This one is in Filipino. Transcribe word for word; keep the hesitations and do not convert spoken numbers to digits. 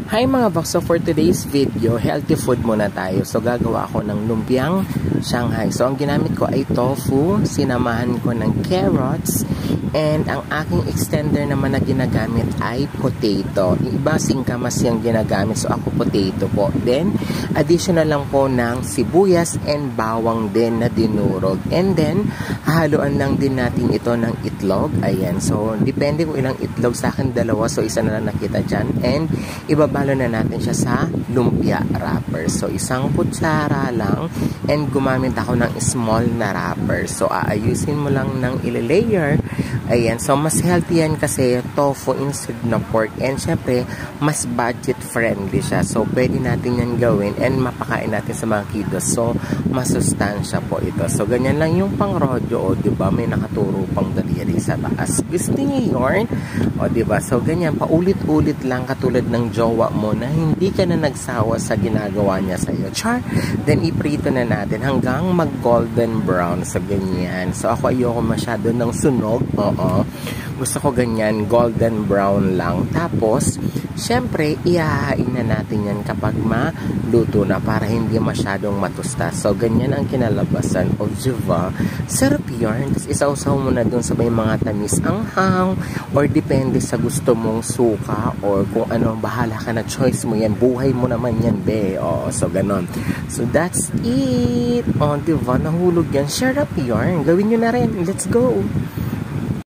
Hi mga box, so for today's video, healthy food muna tayo. So gagawa ako ng Lumpiang Shanghai. So ang ginamit ko ay tofu, sinamahan ko ng carrots, and ang aking extender naman na ginagamit ay potato. Yung iba singkamas yung ginagamit, so ako potato po. Then additional lang po ng sibuyas and bawang din na dinurog. And then hahaluan lang din natin ito ng itlog. Ayan, so depende kung ilang itlog. Sa akin dalawa, so isa na lang nakita dyan. And ibabalo na natin siya sa lumpia wrapper. So isang kutsara lang, and gumamit ako ng small na wrapper. So aayusin mo lang ng ile-layer. Ayan, so mas healthy yan kasi tofu instead na pork, and syempre mas budget friendly siya. So pwede natin yan gawin and mapakain natin sa mga kiddos. So masustansya po ito. So ganyan lang yung pang rodyo, o diba, may nakaturo pang daliri sa taas. Gusto niyo yun? O diba, so ganyan paulit-ulit lang katulad ng jowa mo na hindi ka na nagsawa sa ginagawa niya sa iyo. Char, then iprito na natin hanggang mag golden brown. So ganyan. So ako ayoko masyado ng sunog. Oo. Gusto ko ganyan, golden brown lang. Tapos, syempre, ihahain na natin yan kapag maluto na para hindi masyadong matusta. So, ganyan ang kinalabasan. O, diba? Sarap yun. Tapos, isausaw mo na dun sa may mga tamis anghang, or depende sa gusto mong suka, or kung ano, bahala ka na, choice mo yan. Buhay mo naman yan, be. O, so, ganon. So, that's it. O, diba? Nahulog yan. Sarap yun. Gawin nyo na rin. Let's go.